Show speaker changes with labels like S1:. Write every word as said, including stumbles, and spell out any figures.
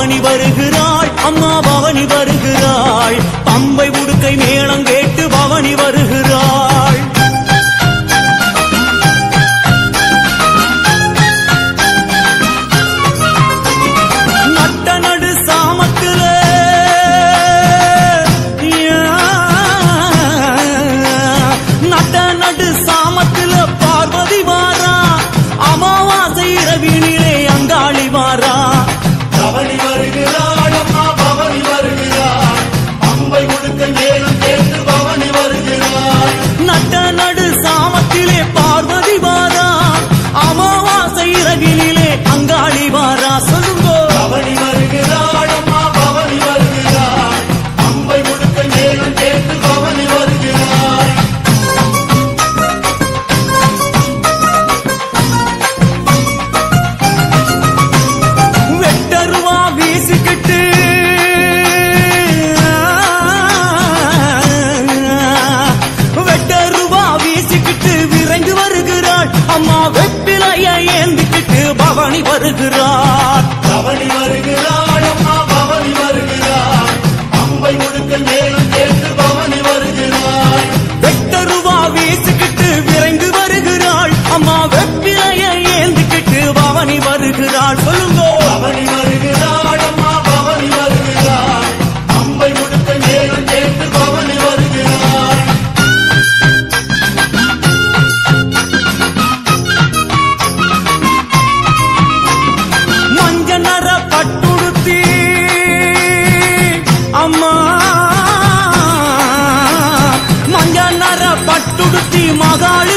S1: பவனி வருகிறாள் அம்மா பவனி வருகிறாள் பம்பை உடுக்கை மேளம் கேட்டு பவனி வருகிறாள் நட்ட நடு சாமத்துல நட்ட நடு சாமத்துல பார்வதி வாரா அமாவாசை இரவினிலே அங்காளி வாரா பவனி வருகிறாள் அம்மா பவனி வருகிறாள் பம்பை உடுக்கை மேளம் கேட்டு பவனி வருகிறாள் நட்ட நடு சாமத்திலே பார்வதி வாரா அமாவாசை இரவினிலே அங்காளி வாரா சொல்லுங்க பவனி வருகிறாள் அம்மா பவனி வருகிறாள் பம்பை உடுக்கை மேளம் கேட்டு பவனி வருகிறாள் வெட்டருவா வீசிக்கிட்டு வெட்டருவா வீசிக்கிட்டு விரைந்து வருகிறாள் அம்மா வெப்பிலைய ஏந்திக்கிட்டு பவனி வருகிறாள் பவனி வருகிறாள் அம்மா பவனி வருகிறாள் பம்பை உடுக்கை மேளம் கேட்டு பவனி வருகிறாள் வெட்டருவா வீசிக்கிட்டு விரைந்து வருகிறாள் அம்மா வெப்பிலைய ஏந்திக்கிட்டு பவனி வருகிறாள் சொல்லுங்க பவனி வருகிறாள் அம்மா பவனி வருகிறாள் பம்பை உடுக்கை மேளம் கேட்டு பவனி வருகிறாள் மஞ்ச நர பட்டுடுத்தி அம்மா மஞ்ச நர பட்டுடுத்தி மகாளி